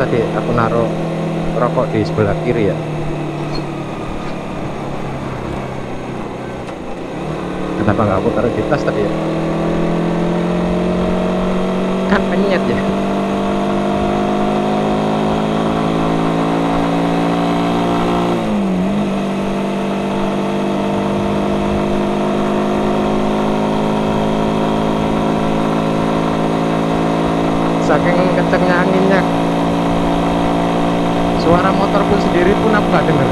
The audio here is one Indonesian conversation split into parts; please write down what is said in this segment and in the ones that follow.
tadi aku naruh rokok di sebelah kiri ya. Kenapa nggak aku taruh di tas tadi ya? Kan penyet ya. Saking kencengnya anginnya, suara motor pun sendiri pun aku nggak dengar.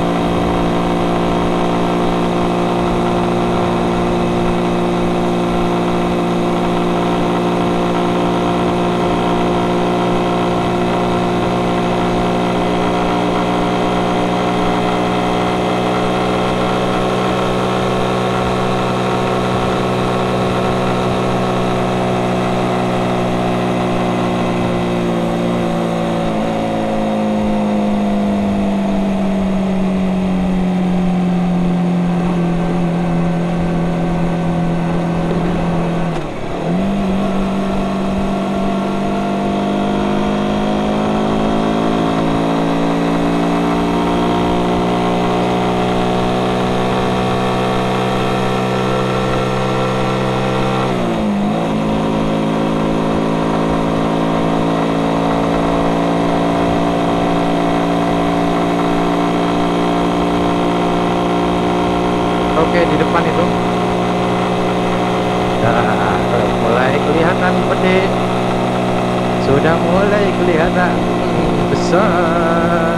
Oke, di depan itu sudah mulai kelihatan gede, sudah mulai kelihatan besar.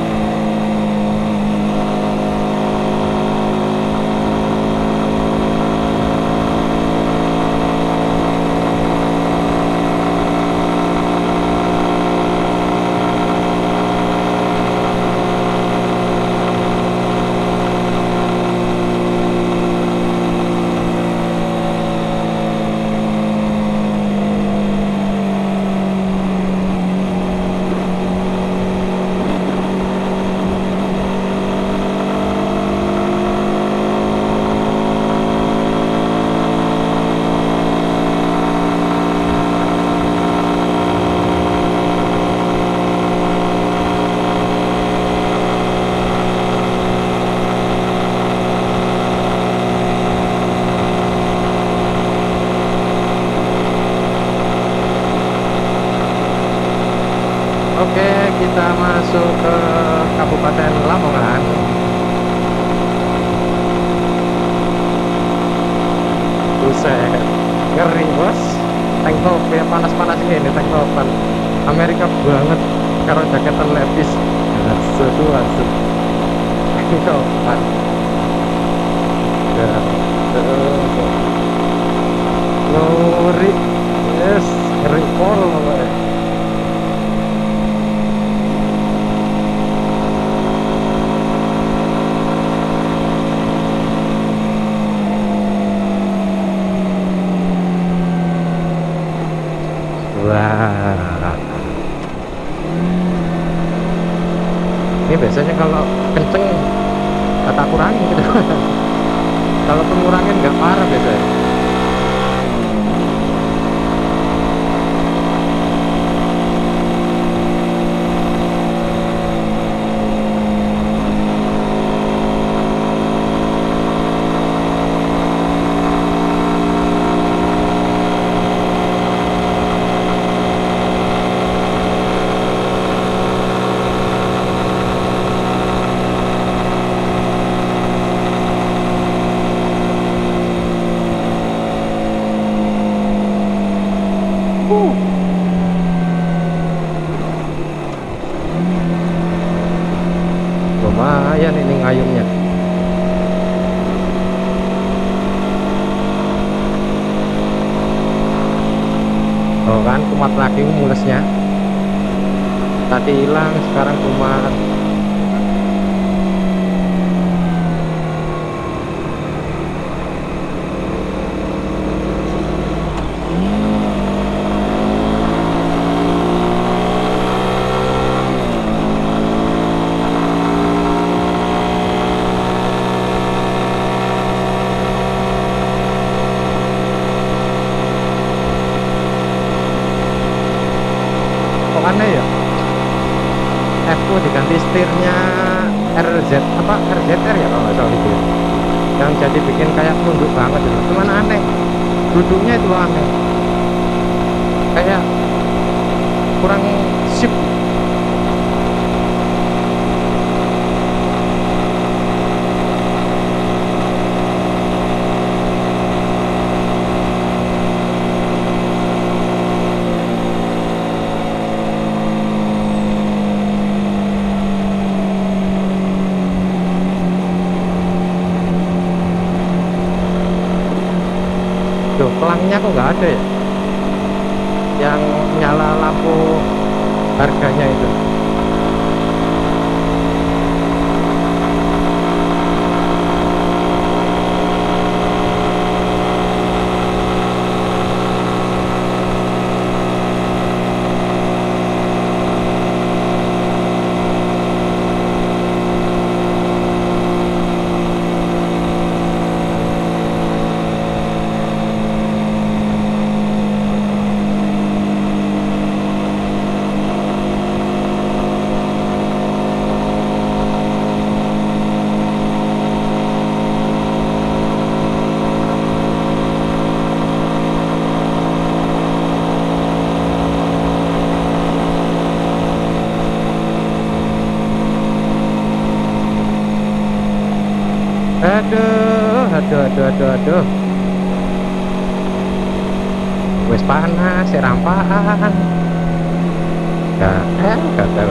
Oke, kita masuk ke Kabupaten Lamongan. Buset, ngeri bos. Tank top ya, panas-panas ini tank topan. Amerika banget karo jaketan levis. Asu. Tank topan. Ya, ngeri. Yes, ngeri pol pokoknya. Wah, ini biasanya kalau kenceng kata kurangin gitu. Kalau pengurangin nggak parah biasanya. Lumayan ini ngayungnya. Oh kan, kumat lagi mulesnya. Tadi hilang, sekarang kumat. Kok aneh ya? itu diganti setirnya RZ apa RZR ya kalau nggak salah itu ya. Yang jadi bikin kayak tunduk banget gitu. Cuman aneh, duduknya itu loh aneh, kayak kurang sip. Loh, pelangnya kok nggak ada ya? Yang nyala lampu harganya itu. Aduh. Wes panas, rampaan. Gatel.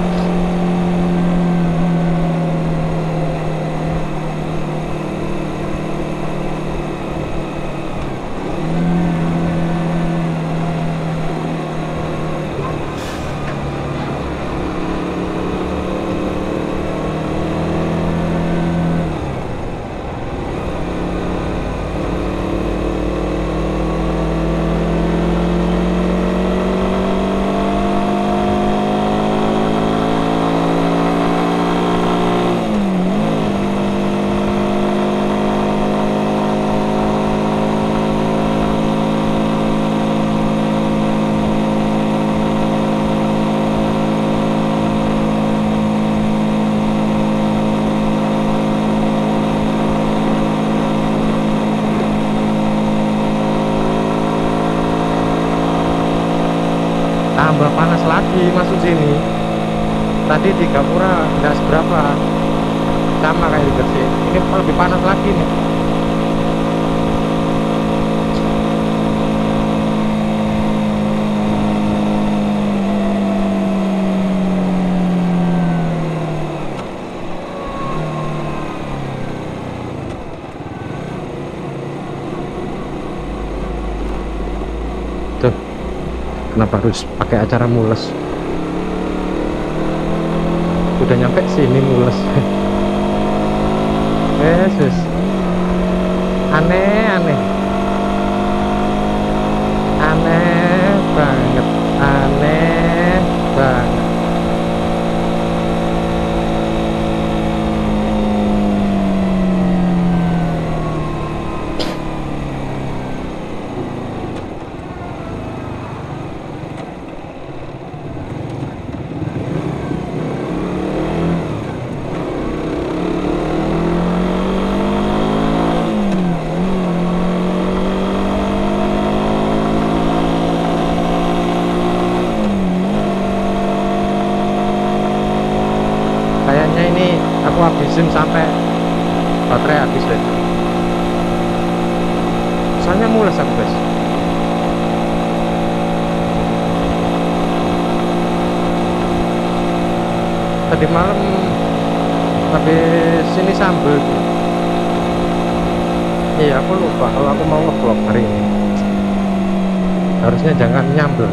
Tambah panas lagi masuk sini. Tadi di Gapura nggak seberapa, sama kayak di Gresik. Ini lebih panas lagi nih. Tuh, kenapa harus pakai acara mules? Udah nyampe sini mules. Yesus, aneh banget, aneh banget. Kayaknya ini aku habisin sampai baterai habis deh. Soalnya mules aku guys. Tadi malam habis ini sambel. Iya, aku lupa kalau aku mau nge-vlog hari ini. Harusnya jangan nyambel.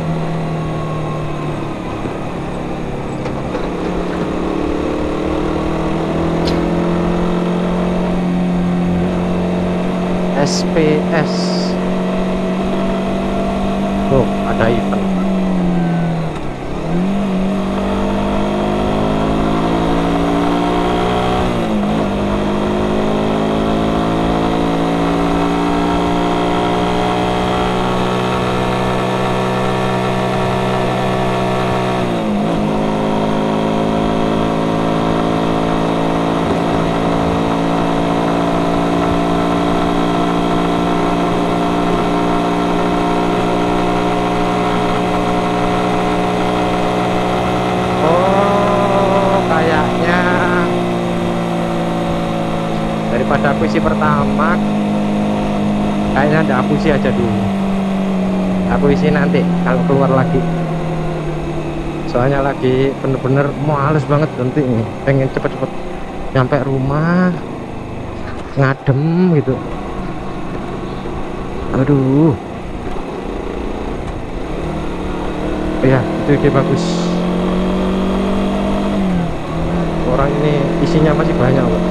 SPS. Oh, ada event. kayaknya ada aku isi aja dulu, aku isi nanti kalau keluar lagi, soalnya lagi bener-bener males banget nanti nih, pengen cepet-cepet nyampe rumah ngadem gitu. Aduh ya, itu ide bagus. Orang ini isinya masih banyak loh.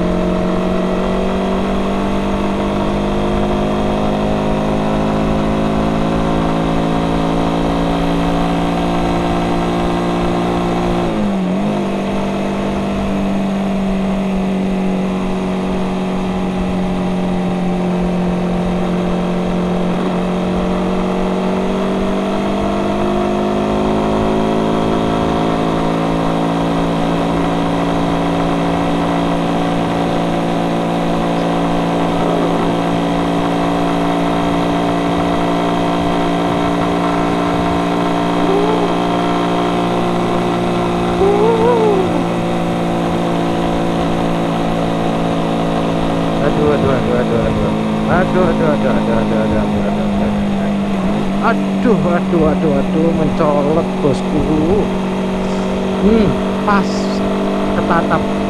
Aduh, mencolok bosku. Pas ketatap